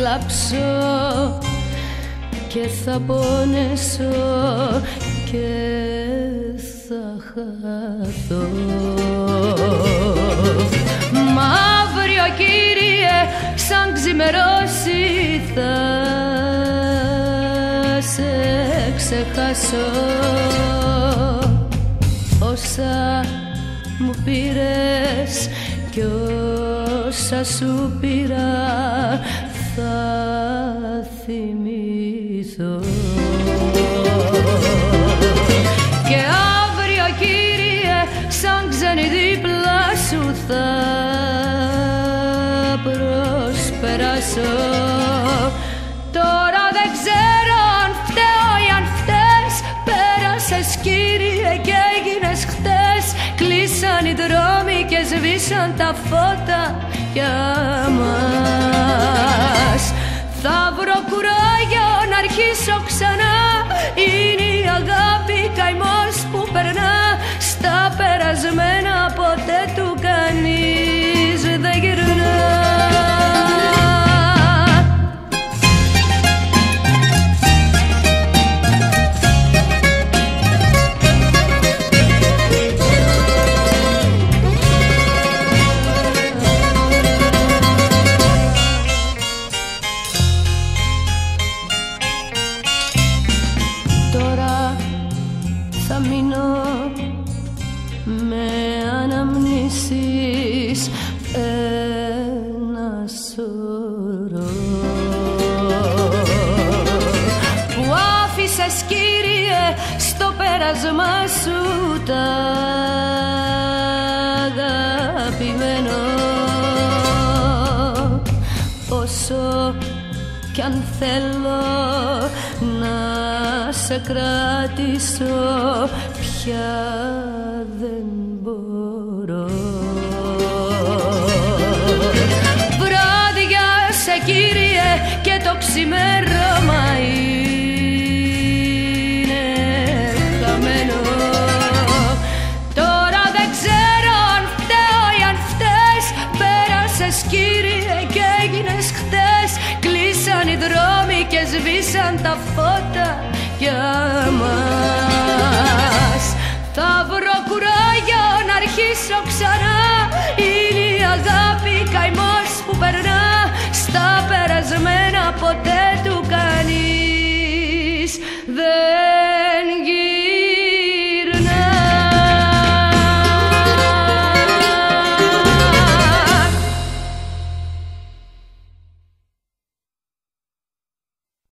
κλάψω και θα πονέσω και θα χαθώ. Μα αύριο, Κύριε, σαν ξημερώσει θα σε ξεχάσω. Όσα μου πήρες κι όσα σου πήρα θα θυμηθώ. Και αύριο, Κύριε, σαν ξένη δίπλα σου θα προσπεράσω. Τώρα δεν ξέρω αν φταίω ή αν φταίς. Πέρασες, Κύριε, και έγινες χτες. Κλείσαν οι δρόμοι και σβήσαν τα φώτα για μας. Θα βρω κουράγιο να αρχίσω ξανά. Είναι η αγάπη καημός που περνά. Στα περασμένα ποτέ του κανείς δεν γυρνά. Θα μείνω με αναμνήσεις ένα σωρό που άφησες, Κύριε, στο πέρασμα σου τα αγαπημένο. Όσο κι αν θέλω να σε κρατήσω πια δεν μπορώ. Βράδιασε, Κύριε, και το ξημέρωμα είναι χαμένο. Τώρα δεν ξέρω αν φταίω ή αν φταίς. Πέρασες, Κύριε, και έγινες χτες. Κλείσαν οι δρόμοι και σβήσαν τα φώτα για μας. Θα βρω κουράγιο να αρχίσω ξανά.